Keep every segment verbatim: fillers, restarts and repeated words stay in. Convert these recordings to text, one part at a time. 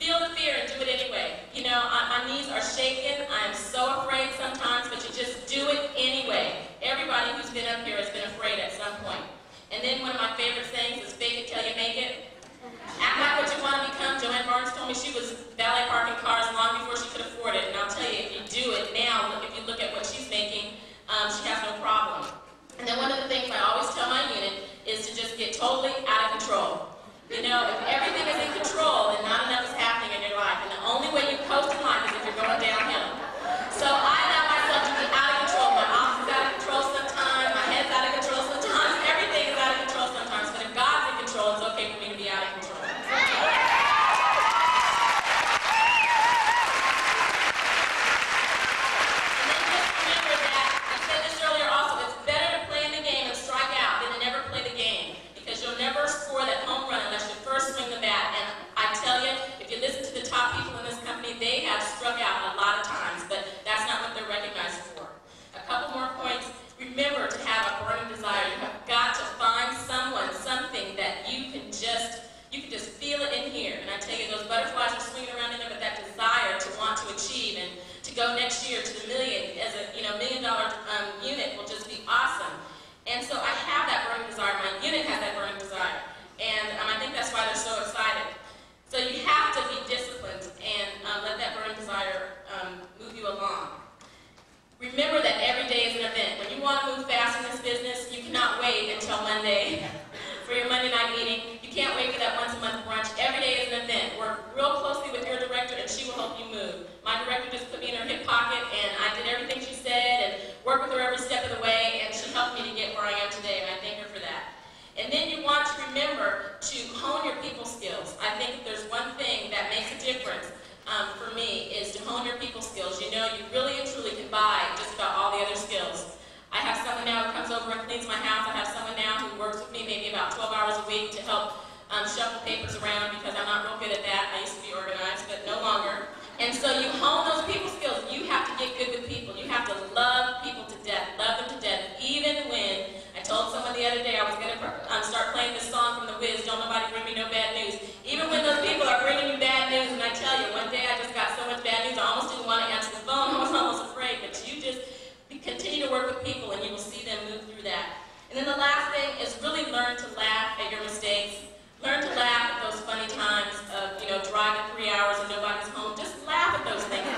feel the fear and do it anyway. You know, I, my knees are shaking. I'm so afraid sometimes, but you just do it anyway. Everybody who's been up here has been afraid at some point. And then one of my favorite sayings is fake it till you make it. Act like what you want to become. Joanne Barnes told me she was valet parking cars long before she could afford it. And I'll tell you, if you do it now, look, if you look at what she's making, um, she has no problem. And then one of the things I always tell my unit is to just get totally out of control. You know, if everything is in control, then not enough is happening in your life. And the only way you coast in life is if you're going downhill. So I allow myself to be out of control. My office is out of control sometimes, my head's out of control sometimes, everything is out of control sometimes. But if God's in control, it's okay for me to be out of control. They have struck out a lot of times, but that's not what they're recognized for. A couple more points. Remember to have a burning desire. You have got to find someone, something that you can just, you can just feel it in here. And I tell you, those butterflies are swinging around in there, but that desire to want to achieve and to go next year to the million, as a you know million dollar um, unit will just be awesome. And so I have that burning desire. My unit has that burning desire. And um, I think that's why they're so excited. So you have to be disciplined and um, let that burning desire um, move you along. Remember that every day is an event. When you want to move fast in this business, you cannot wait until Monday for your Monday night meeting. You can't wait for that once a month brunch. Every day is an event. Work real closely with your director and she will help you move. My director just put me in her hip pocket and I did everything she said and worked with her every step of the way and she helped me to get where I am today and I thank her for that. And then you want to remember to hone your people skills. I think if there's one thing that makes a difference um, for me is to hone your people skills. You know, you really and truly can buy just about all the other skills. I have someone now who comes over and cleans my house. I have someone now who works with me maybe about twelve hours a week to help um, shuffle papers around because I'm not real good at that. I used to be organized, but no longer. And so you hone those people skills. You have to get good with people. You have to love people to death, love them to death, even when I told someone the other day I was going to um, start playing this song from The Wiz, Don't Nobody Bring Me No Bad News. Even when those people are bringing you bad news, and I tell you, one day I just got so much bad news, I almost didn't want to answer the phone. I was almost afraid. But you just continue to work with people, and you will see them move through that. And then the last thing is really learn to laugh at your mistakes. Learn to laugh at those funny times of, you know, driving three hours and nobody's home. Just laugh at those things.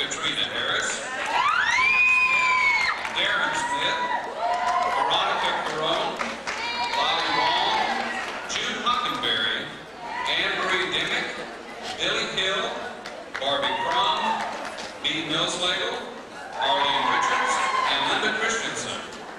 Caterina Harris, Darren Smith, Veronica Carone, Lolly Wong, June Hockenberry, Anne Marie Dimmick, Billy Hill, Barbie Crum, Bee Millsladle, Arlene Richards, and Linda Christensen.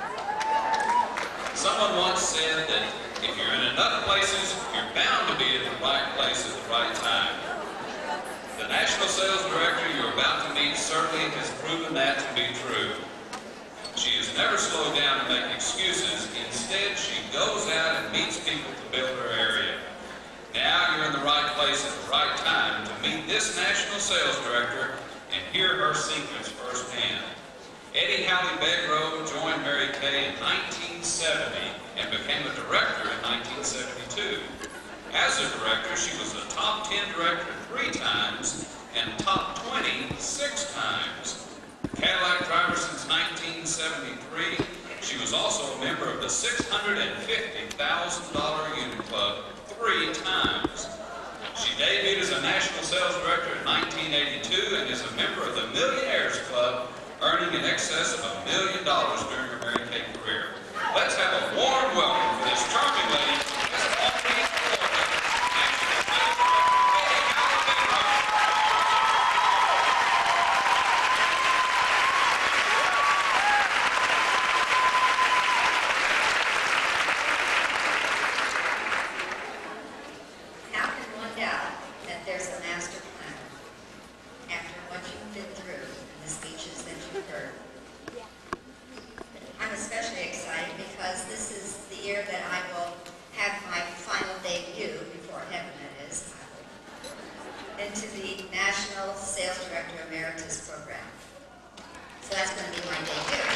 Someone once said that if you're in enough places, you're bound to be at the right place at the right time. The National Sales Director you're about to meet certainly has proven that to be true. She has never slowed down to make excuses. Instead, she goes out and meets people to build her area. Now you're in the right place at the right time to meet this National Sales Director and hear her secrets firsthand. Eddie Halley Bedgrove joined Mary Kay in nineteen seventy and became a director in nineteen seventy-two. As a director, she was a top ten director three times and top twenty six times. Cadillac driver since nineteen seventy-three, she was also a member of the six hundred fifty thousand dollar Unit Club three times. She debuted as a National Sales Director in nineteen eighty-two and is a member of the Millionaires Club, earning in excess of a million dollars during her Mary Kay career. Let's have a warm welcome for this charming lady, Miss Caterina. How can one doubt that there's a master plan after what you've been through and the speeches that you've heard? I'm especially excited because this is the year that I will have my final debut, before heaven that is, into the National Sales Director Emeritus program. So that's going to be my debut.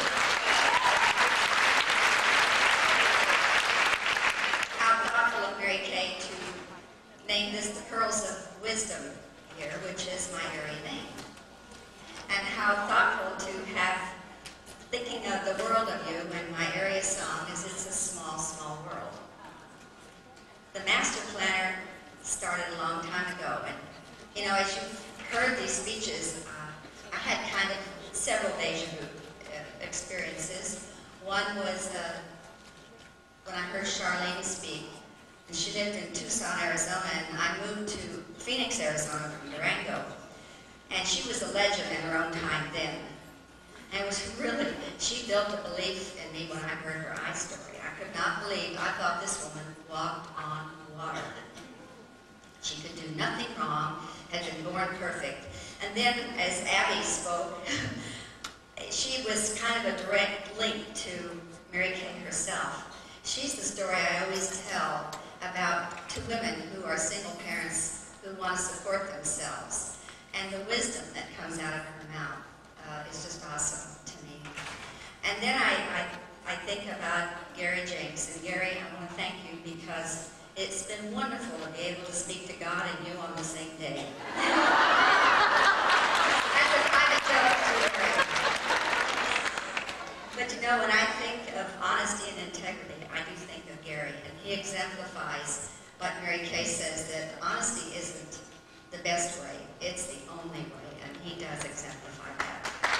How thoughtful of Mary Kay to name this the Pearls of Wisdom here, which is my area name. And how thoughtful to have thinking of the world of you when my area song is It's a Small, Small World. The master planner started a long time ago, and you know, as you've heard these speeches, uh, I had kind of several deja vu uh, experiences. One was uh, when I heard Charlene speak, and she lived in Tucson, Arizona, and I moved to Phoenix, Arizona from Durango, and she was a legend in her own time then. And it was really, she built a belief in me when I heard her eye story. I could not believe, I thought this woman walked on water. She could do nothing wrong, had been born perfect. And then as Abby spoke, she was kind of a direct link to Mary Kay herself. She's the story I always tell about two women who are single parents who want to support themselves. And the wisdom that comes out of her mouth. Uh, is just awesome to me. And then I, I, I think about Gary James. And Gary, I want to thank you because it's been wonderful to be able to speak to God and you on the same day. That's a private joke to Gary. But you know, when I think of honesty and integrity, I do think of Gary. And he exemplifies what Mary Kay says, that honesty isn't the best way, it's the only way. And he does exemplify that.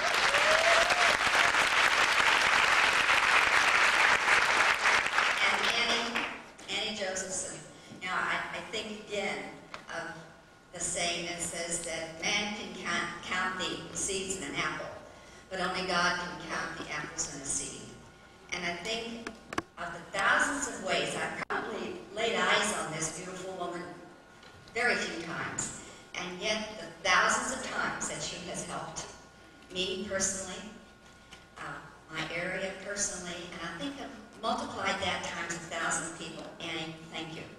Josephson. Now, I, I think again of the saying that says that man can count, count the seeds in an apple, but only God can count the apples in a seed. And I think of the thousands of ways I've probably laid eyes on this beautiful woman very few times, and yet the thousands of times that she has helped me personally, uh, my area personally, and I think of multiplied that times a thousand people. Annie, thank you.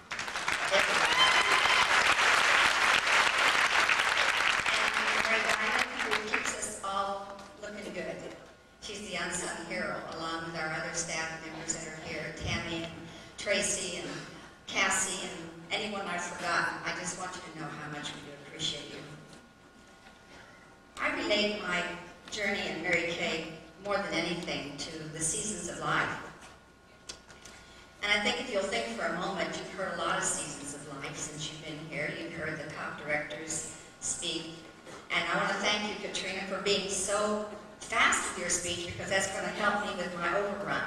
And Mary Diamond, who keeps us all looking good. She's the unsung hero, along with our other staff members that are here, Tammy and Tracy and Cassie and anyone I've forgotten. I just want you to know how much we do appreciate you. I relate my journey in Mary Kay more than anything to the seasons of life. And I think if you'll think for a moment, you've heard a lot of seasons of life since you've been here. You've heard the top directors speak. And I want to thank you, Caterina, for being so fast with your speech, because that's going to help me with my overrun.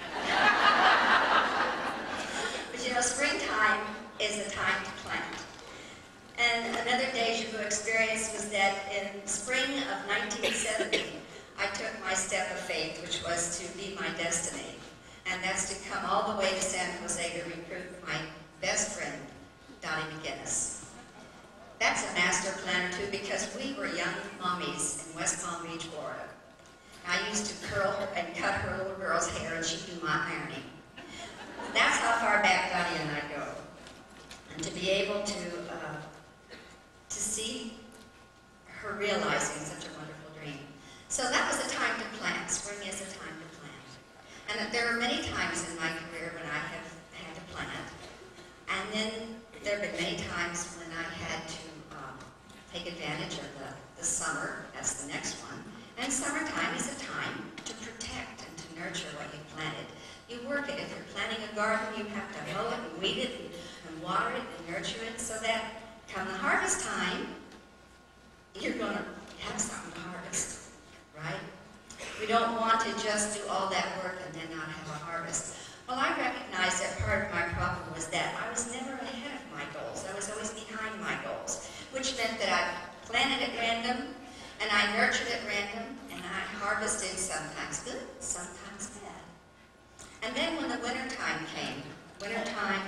But you know, springtime is the time to plant. And another deja vu experience was that in spring of nineteen seventy, I took my step of faith, which was to be my destiny. And that's to come all the way to San Jose to recruit my best friend, Dottie McGinnis. That's a master planner too, because we were young mommies in West Palm Beach, Florida. I used to curl her and cut her little girl's hair, and she'd do my ironing. That's how far back Dottie and I go. And to be able to uh, to see her realizing such a wonderful dream. So that was a time to plant. Spring is a time to plant. And that there are many times in my career when I have had to plant. And then there have been many times when I had to um, take advantage of the, the summer. That's the next one. And summertime is a time to protect and to nurture what you've planted. You work it. If you're planting a garden, you have to mow it and weed it and, and water it and nurture it so that come the harvest time, you're going to have something to harvest, right? We don't want to just do all that work and then not have a harvest. Well, I recognized that part of my problem was that I was never ahead of my goals. I was always behind my goals, which meant that I planted at random, and I nurtured at random, and I harvested sometimes good, sometimes bad. And then when the winter time came, winter time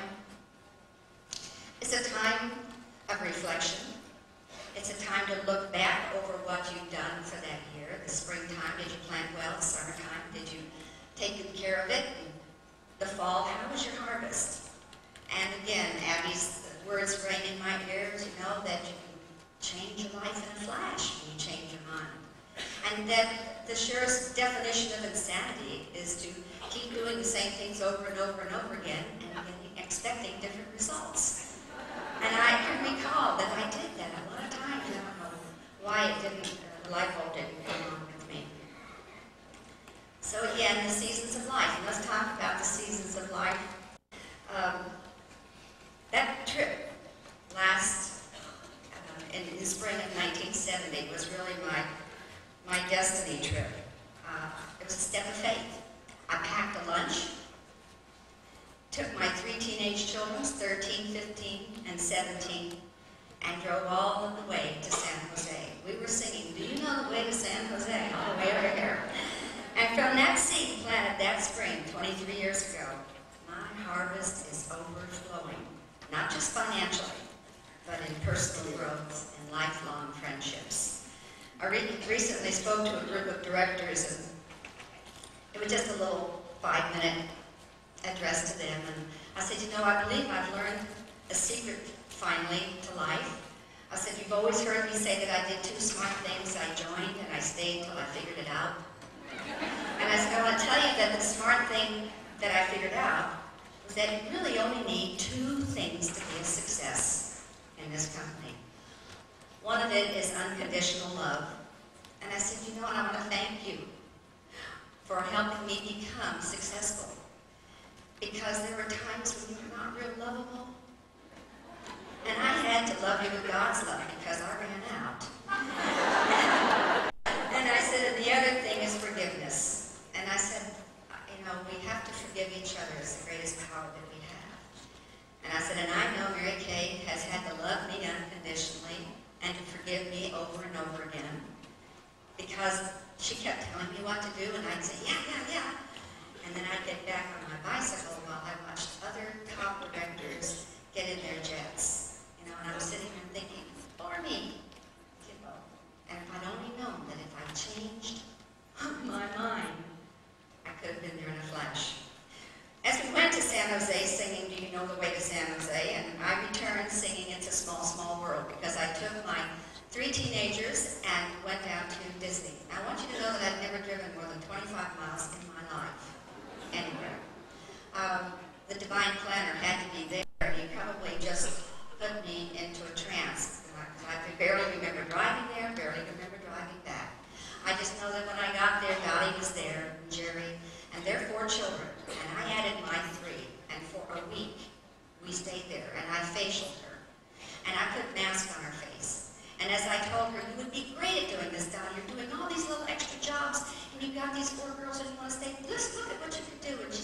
is a time of reflection. It's a time to look back over what you've done for that year. The springtime, did you plant well? The summertime, did you take good care of it? And the fall, how was your harvest? And again, Abby's words rang in my ears, you know, that you can change your life in a flash when you change your mind. And that the surest definition of insanity is to keep doing the same things over and over and over again and, and expecting different results. And I can recall that I did that a lot of times. I don't know why it didn't, uh, the light bulb didn't come on with me. So again, the seasons of life. And let's talk about the seasons of life. Um, that trip last, uh, in the spring of nineteen seventy was really my, my destiny trip. Uh, it was a step of faith. I packed a lunch. Took my three teenage children, thirteen, fifteen, and seventeen, and drove all the way to San Jose. We were singing, "Do you know the way to San Jose?" all the way over here. And from that seed planted that spring, twenty-three years ago, my harvest is overflowing. Not just financially, but in personal growth and lifelong friendships. I re recently spoke to a group of directors, and it was just a little five-minute address to them, and I said, you know, I believe I've learned a secret finally to life. I said, you've always heard me say that I did two smart things. I joined and I stayed till I figured it out. And I said, I want to tell you that the smart thing that I figured out was that you really only need two things to be a success in this company. One of it is unconditional love. And I said, you know what, I want to thank you for helping me become successful. Because there were times when you were not real lovable. And I had to love you with God's love because I ran out. And I said, and the other thing is forgiveness. And I said, you know, we have to forgive each other. It's the greatest power that we have. And I said, and I know Mary Kay has had to love me unconditionally and to forgive me over and over again. Because she kept telling me what to do, and I'd say, yeah, yeah, yeah. And then I'd get back on my bicycle while I watched other top directors get in their jets. You know, and I was sitting there thinking, for me, you know. And if I'd only known that if I changed my mind, I could have been there in a flash. As we went to San Jose singing, Do You Know the Way to San Jose? And I returned singing It's a Small, Small World because I took my three teenagers and went down to Disney. I want you to know that I've never driven more than twenty-five miles in my life. Anywhere. Um, the divine planner had to be there. He probably just put me into a trance. I, I barely remember driving there, barely remember driving back. I just know that when I got there, Dottie was there, and Jerry, and their four children. And I added my three. And for a week, we stayed there, and I facialed her. And I put a mask on her face. And as I told her, you would be great at doing this, Donna. You're doing all these little extra jobs, and you've got these four girls, and you want to say, just look at what you could do. And